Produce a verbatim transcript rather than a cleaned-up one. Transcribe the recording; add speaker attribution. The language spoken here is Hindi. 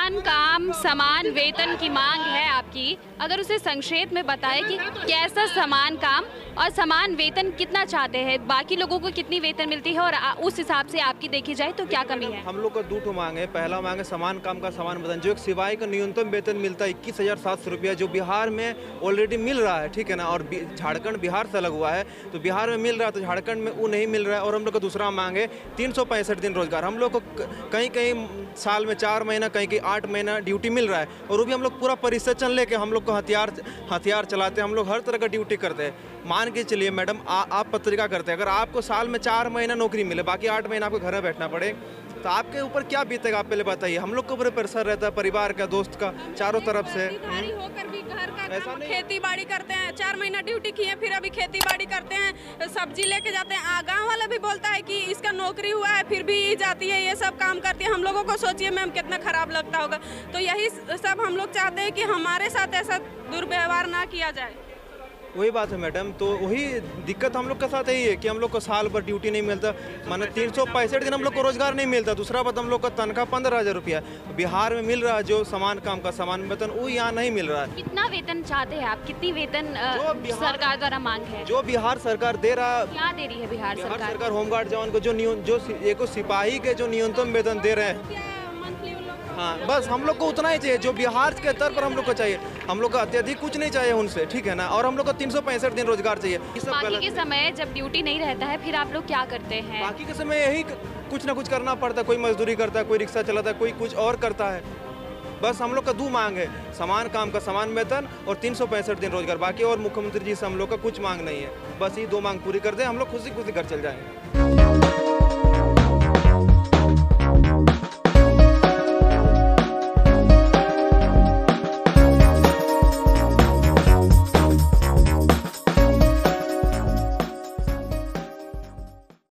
Speaker 1: समान काम समान वेतन की मांग है आपकी, अगर उसे संक्षेप में बताएं कि कैसा समान काम और समान वेतन कितना चाहते हैं, बाकी लोगों को कितनी वेतन मिलती है और उस हिसाब से आपकी देखी जाए तो क्या कमी है?
Speaker 2: हम लोग का दो ठो मांग है। पहला मांग है समान काम का समान वेतन। जो एक सिपाही का न्यूनतम वेतन मिलता है इक्कीस हजार सात सौ रुपया, जो बिहार में ऑलरेडी मिल रहा है, ठीक है ना, और झारखंड बिहार से अलग हुआ है, तो बिहार में मिल रहा है तो झारखंड में वो नहीं मिल रहा है। और हम लोग का दूसरा मांग है तीन सौ पैंसठ दिन रोजगार। हम लोग को कहीं कहीं साल में चार महीना कहीं कहीं आठ महीना ड्यूटी मिल रहा है, और वो भी हम लोग पूरा परिसेचन लेके हम लोग को हथियार हथियार चलाते हैं, हम लोग हर तरह का ड्यूटी करते हैं। मान के चलिए मैडम, आप पत्रिका करते हैं, अगर आपको साल में चार महीना नौकरी मिले, बाकी आठ महीना आपको घर में बैठना पड़े, तो आपके ऊपर क्या बीतेगा? आप पहले बताइए। हम लोग के ऊपर प्रेशर रहता है, परिवार का, दोस्त का, चारों तरफ से।
Speaker 3: होकर भी घर का काम, खेती बाड़ी करते हैं, चार महीना ड्यूटी किए, फिर अभी खेती बाड़ी करते हैं, सब्जी लेके जाते हैं। गांव वाला भी बोलता है कि इसका नौकरी हुआ है, फिर भी जाती है, ये सब काम करती है। हम लोगों को सोचिए मैम कितना खराब लगता होगा। तो यही सब हम लोग चाहते हैं कि हमारे साथ ऐसा दुर्व्यवहार ना किया जाए।
Speaker 2: वही बात है मैडम, तो वही दिक्कत हम लोग के साथ यही है कि हम लोग को साल भर ड्यूटी नहीं मिलता, माने तीन सौ पैंसठ दिन हम लोग को रोजगार नहीं मिलता। दूसरा बात, हम लोग का तनख्वाह पंद्रह हजार रुपया बिहार में मिल रहा है, जो समान काम का समान वेतन वो यहाँ नहीं मिल रहा है।
Speaker 1: कितना वेतन चाहते हैं आप? कितनी वेतन सरकार द्वारा मांग है?
Speaker 2: जो बिहार सरकार दे रहा,
Speaker 1: क्या दे रही है बिहार
Speaker 2: बिहार
Speaker 1: सरकार?
Speaker 2: सरकार होमगार्ड जवान को जो जो एक सिपाही के जो न्यूनतम वेतन दे रहे हैं, हाँ, बस हम लोग को उतना ही चाहिए जो बिहार के स्तर पर हम लोग को चाहिए। हम लोग को अत्यधिक कुछ नहीं चाहिए उनसे, ठीक है ना। और हम लोग को तीन सौ पैंसठ दिन रोजगार चाहिए।
Speaker 1: बाकी के समय जब ड्यूटी नहीं रहता है फिर आप लोग क्या करते हैं?
Speaker 2: बाकी के समय यही कुछ ना कुछ करना पड़ता है। कोई मजदूरी करता है, कोई रिक्शा चलाता है, कोई कुछ और करता है। बस हम लोग का दो मांग है, समान काम का समान वेतन और तीन सौ पैंसठ दिन रोजगार। बाकी और मुख्यमंत्री जी से हम लोग का कुछ मांग नहीं है। बस ये दो मांग पूरी कर दे, हम लोग खुशी खुशी घर चल जाएंगे।